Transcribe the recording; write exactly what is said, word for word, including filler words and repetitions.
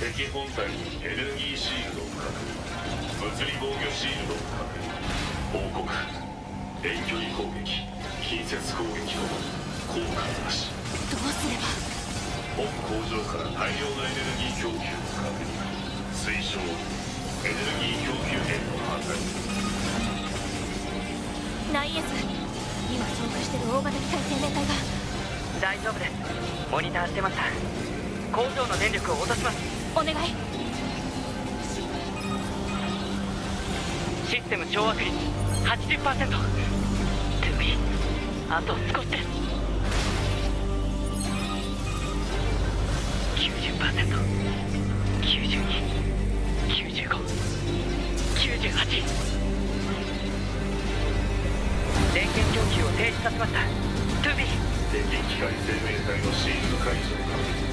敵本体にエネルギーシールドを確認。物理防御シールドを確認。報告。遠距離攻撃、近接攻撃の効果なし。 どうすれば。 本工場から大量のエネルギー供給を確認。推奨。エネルギー供給源の破壊。 ナイエス、今遭遇してる大型機械生命体が。 大丈夫です。モニターしてました。工場の電力を落とします。 お願い。 システム掌握率 はちじゅっパーセント。 トゥービー、あと少しです。 きゅうじゅっパーセント、きゅうじゅうに、きゅうじゅうご、きゅうじゅうはち。電源供給を停止させました。 トゥービー。 敵機械生命体のシールド解除を確認。